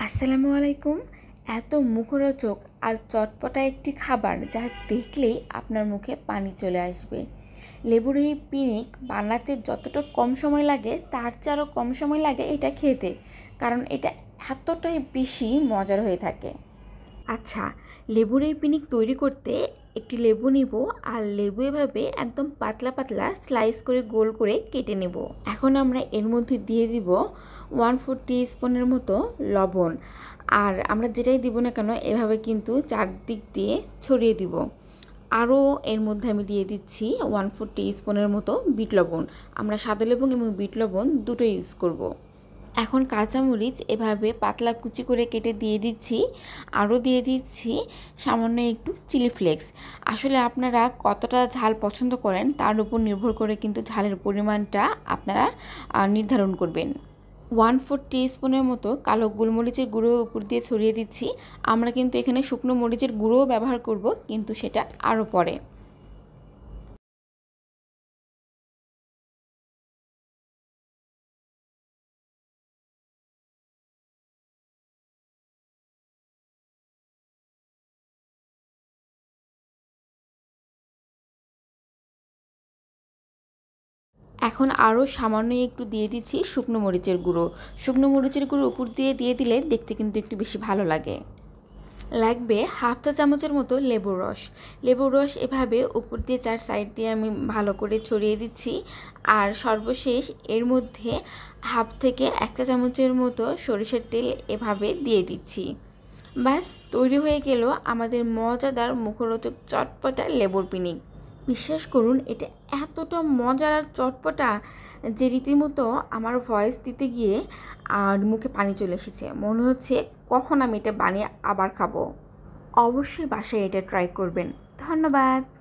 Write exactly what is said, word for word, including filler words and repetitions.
আসসালামু আলাইকুম। এত মুখরোচক আর চটপটা একটি খাবার যা দেখলেই আপনার মুখে পানি চলে আসবে। লেবুর এই পিনিক বানাতে যতটা কম সময় লাগে তার চেয়ে আরও কম সময় লাগে এটা খেতে, কারণ এটা এতটাই বেশি মজার হয়ে থাকে। আচ্ছা, লেবুর এই পিনিক তৈরি করতে একটি লেবু নিব, আর লেবু এভাবে একদম পাতলা পাতলা স্লাইস করে গোল করে কেটে নেব। এখন আমরা এর মধ্যে দিয়ে দিব ওয়ান ফোর টিস্পুনের মতো লবণ, আর আমরা যেটাই দিব না কেন এভাবে কিন্তু চারদিক দিয়ে ছড়িয়ে দিব। আরও এর মধ্যে আমি দিয়ে দিচ্ছি ওয়ান ফোর টিস্পুনের মতো বিট লবণ। আমরা সাদা লবণ এবং বিট লবণ দুটো ইউজ করব। এখন কাঁচামরিচ এভাবে পাতলা কুচি করে কেটে দিয়ে দিচ্ছি, আরও দিয়ে দিচ্ছি সামান্য একটু চিলি ফ্লেক্স। আসলে আপনারা কতটা ঝাল পছন্দ করেন তার উপর নির্ভর করে কিন্তু ঝালের পরিমাণটা আপনারা নির্ধারণ করবেন। ওয়ান ফোর টিস্পুনের মতো কালো গোলমরিচের গুঁড়ো উপর দিয়ে ছড়িয়ে দিচ্ছি। আমরা কিন্তু এখানে শুকনো মরিচের গুঁড়োও ব্যবহার করব, কিন্তু সেটা আরও পরে। এখন আরও সামান্য একটু দিয়ে দিচ্ছি শুকনো মরিচের গুঁড়ো। শুকনো মরিচের গুঁড়ো উপর দিয়ে দিয়ে দিলে দেখতে কিন্তু একটু বেশি ভালো লাগে। লাগবে হাফ চা চামচের মতো লেবুর রস। লেবুর রস এভাবে উপর দিয়ে চার সাইড দিয়ে আমি ভালো করে ছড়িয়ে দিচ্ছি। আর সর্বশেষ এর মধ্যে হাফ থেকে এক চা চামচের মতো সরিষার তেল এভাবে দিয়ে দিচ্ছি। ব্যাস তৈরি হয়ে গেল আমাদের মজাদার মুখরোচক চটপটা লেবুর পিনিক। বিশ্বাস করুন, এটা এতটা মজার আর চটপটা যে রীতিমতো আমার ভয়েস দিতে গিয়ে আর মুখে পানি চলে এসেছে। মনে হচ্ছে কখন আমি এটা বানিয়ে আবার খাবো। অবশ্যই বাসায় এটা ট্রাই করবেন। ধন্যবাদ।